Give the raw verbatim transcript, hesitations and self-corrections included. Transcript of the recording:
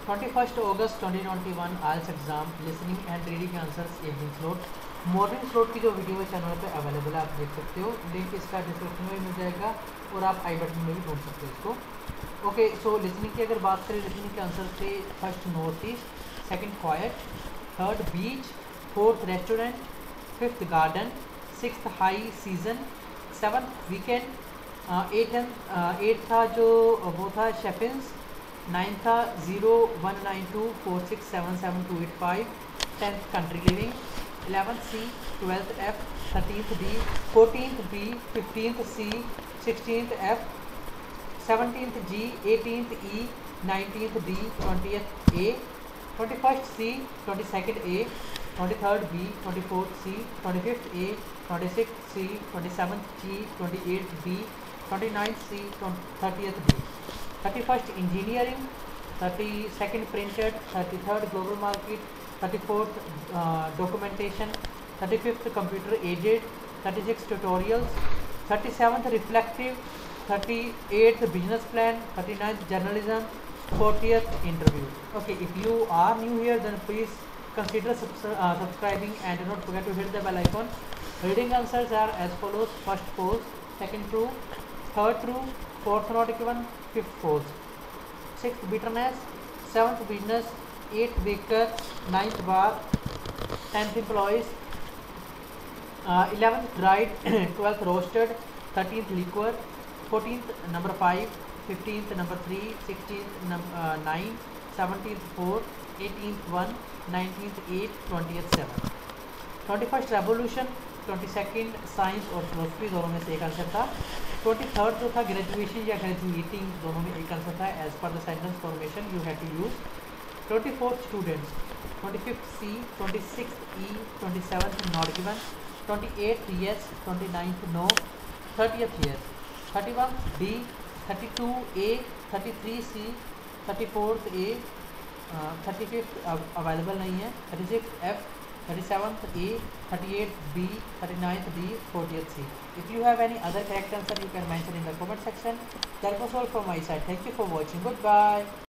Twenty first August twenty twenty one IELTS exam listening and reading answers evening slot. Morning slot की जो video है channel पे available है, आप देख सकते हो। लिंक इसका डिस्क्रिप्शन में भी मिल जाएगा और आप आई बटन में भी ढूंढ सकते हो इसको। ओके, सो लिसनिंग की अगर बात करें, लिसनिंग के आंसर थे first north east, second quiet, third beach, fourth restaurant, fifth garden, sixth high season, seventh weekend, eight eight था जो वो था शेफिन्स, नाइन्थ था zero one nine two four six seven seven two eight five, tenth country living, eleventh C, twelfth F, thirteenth D, fourteenth B, fifteenth C, sixteenth F, seventeenth G, eighteenth E, nineteenth D, twentieth A, twenty first C, twenty second A, twenty third B, twenty fourth C, twenty fifth A, twenty six C, twenty seventh G, twenty eight B, twenty ninth C, thirtieth D, thirty first engineering, thirty second printed, thirty third global market, thirty fourth documentation, thirty fifth computer aided, thirty six tutorials, thirty seventh reflective, thirty eighth business plan, thirty ninth journalism, fortieth interview. Okay, if you are new here, then please consider subs uh, subscribing and do not forget to hit the bell icon. Reading answers are as follows: first false, second true, third true, fourth not given, fifth false, sixth bitterness, seventh business, eighth baker, ninth bar, tenth employees, uh, eleventh dried, twelfth roasted, thirteenth liquor, fourteenth number five, fifteenth number three, sixteenth number uh, nine, seventeenth four, eighteenth one, nineteenth eight, twentieth seven. Twenty first revolution, twenty second science और philosophy, दोनों में से एक answer था। Twenty third जो था graduation या graduating, दोनों में एक आंसर था। As per the sentence formation you have to use. Twenty fourth students, twenty fifth C, twenty six E, twenty seventh not given, twenty eight yes, twenty ninth no, thirtieth yes, thirty one D, thirty two A, thirty three C, thirty fourth A, thirty fifth available नहीं है, thirty six F, thirty seventh A, thirty eight B, thirty ninth D, fortieth C. If you have any other correct answer, you can mention in the comment section. That was all from my side. Thank you for watching. Goodbye.